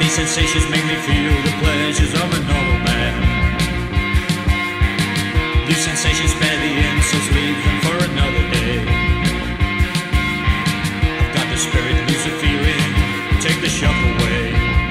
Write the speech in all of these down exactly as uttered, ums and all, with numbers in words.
These sensations make me feel the pleasures of a normal man. These sensations spare the insults, leave them for another day. I've got the spirit, lose the feeling, take the shock away.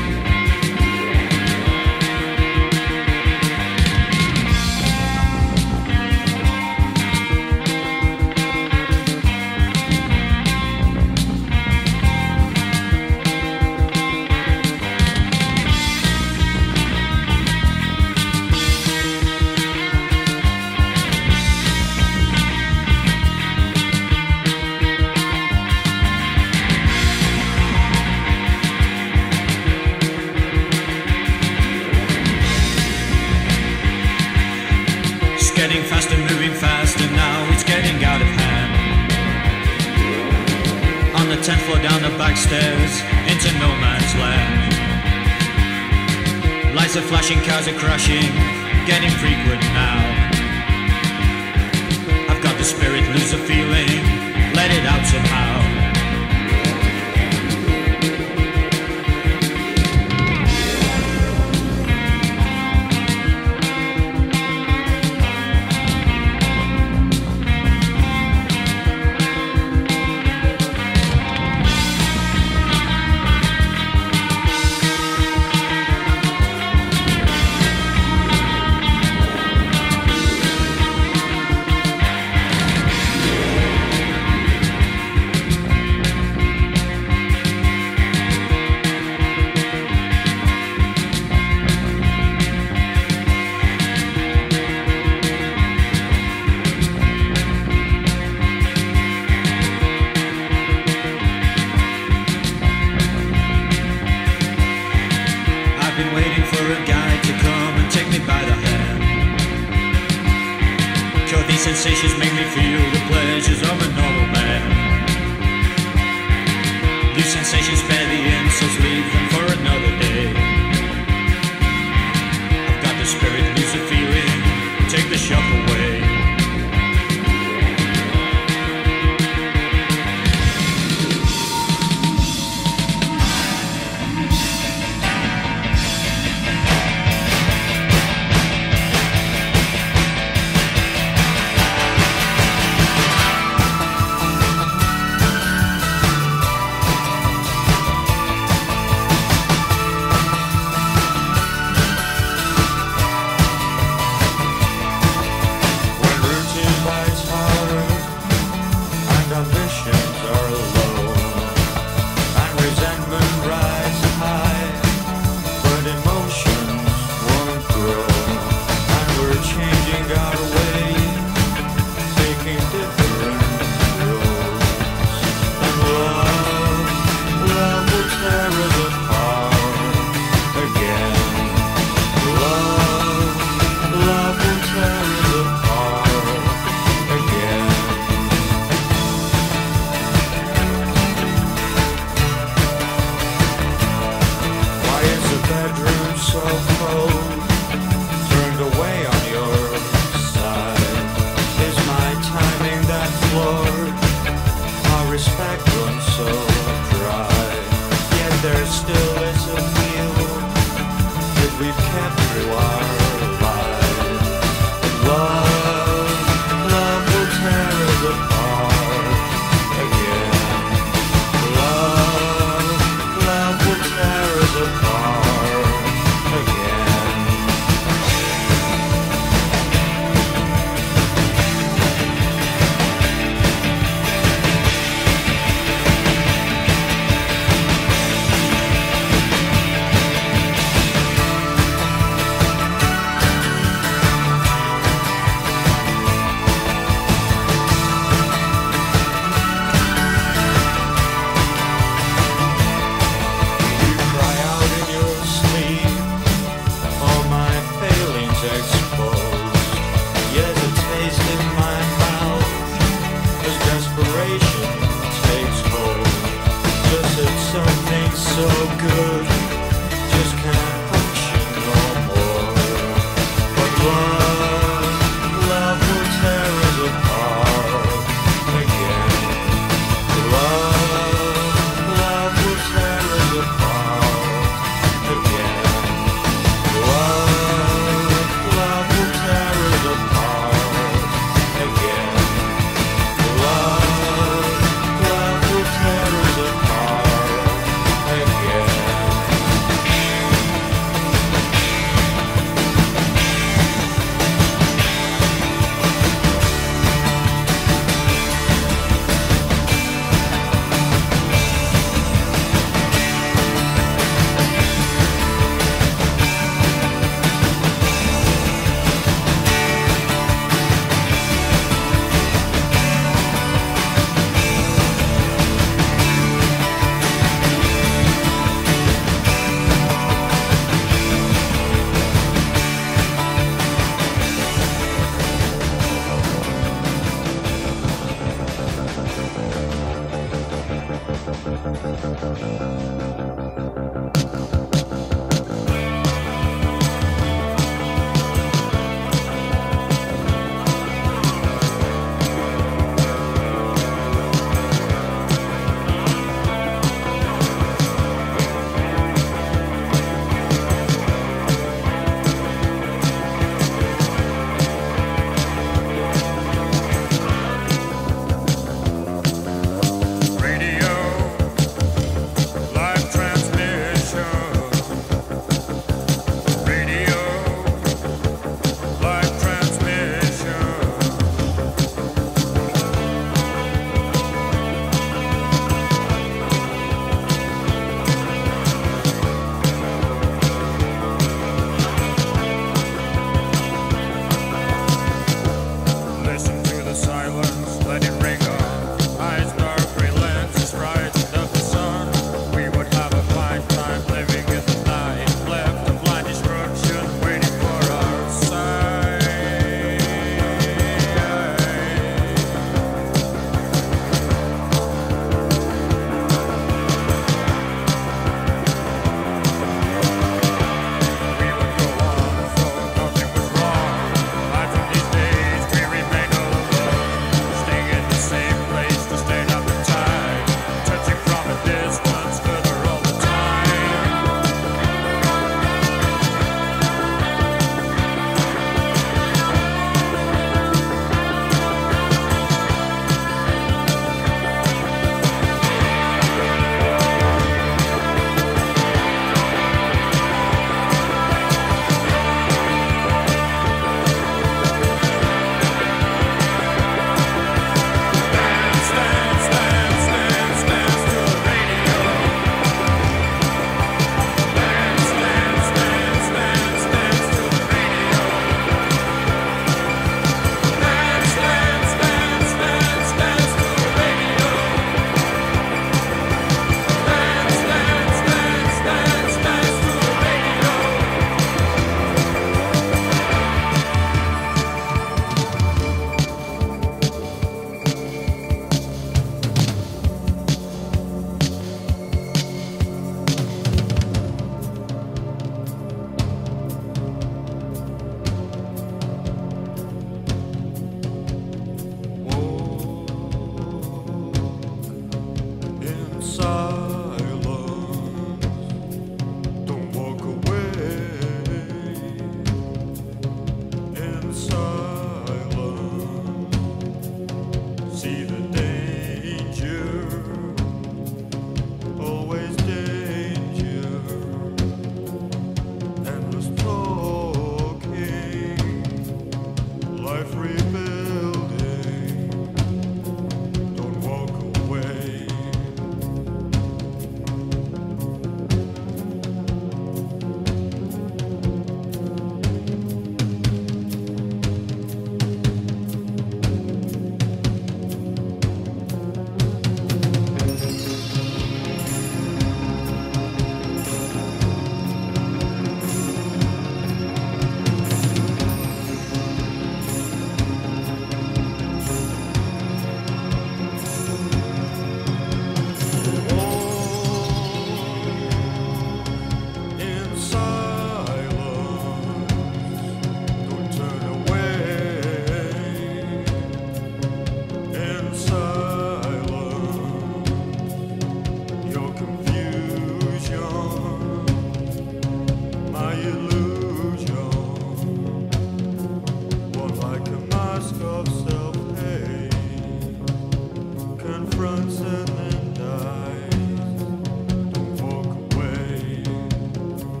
Getting faster, moving faster, now it's getting out of hand. On the tenth floor, down the back stairs, into no man's land. Lights are flashing, cars are crashing, getting frequent now. I've got the spirit, lose the feeling, let it out somehow. Been waiting for a guy to come and take me by the hand. Cause these sensations make me feel the pleasures of a normal man. These sensations spare the insults, leave them for another day. I've got the spirit, lose the feeling, take the shock away.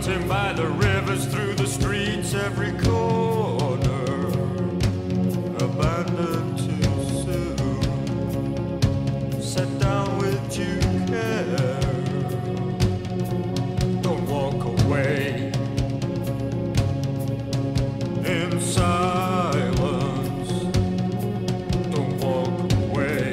floating by the rivers, through the streets, every corner, abandoned too soon, set down with due care. Don't walk away in silence. Don't walk away.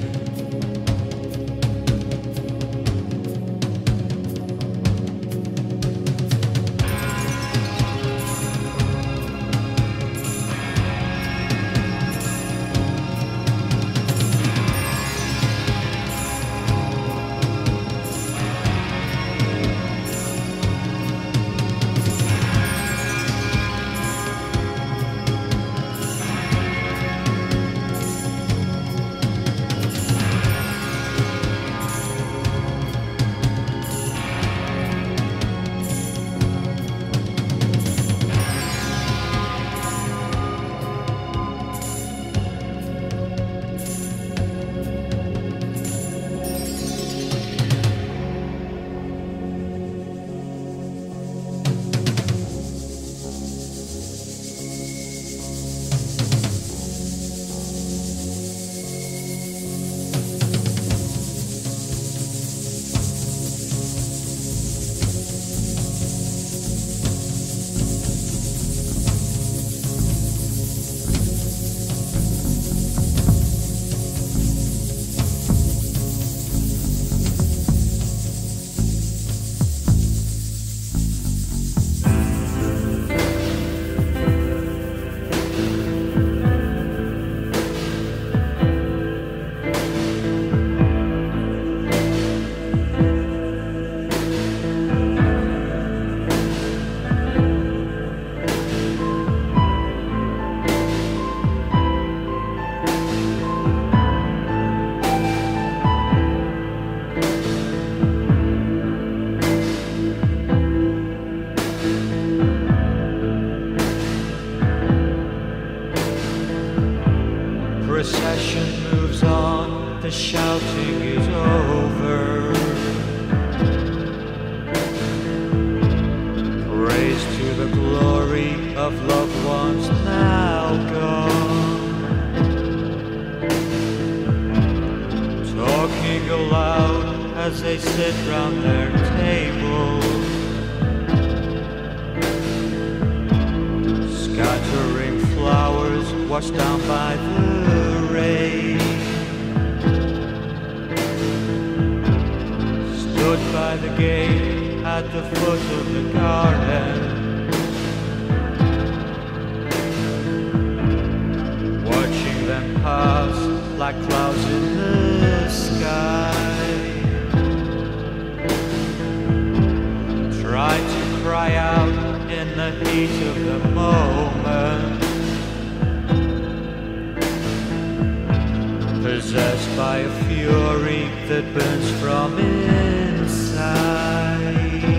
Procession moves on, the shouting is over. Praise to the glory of loved ones now gone. Talking aloud as they sit round their tables, scattering flowers washed down by the rain. Stood by the gate at the foot of the garden, watching them pass like clouds in the sky. Tried to cry out in the heat of the moment, possessed by a fury that burns from inside.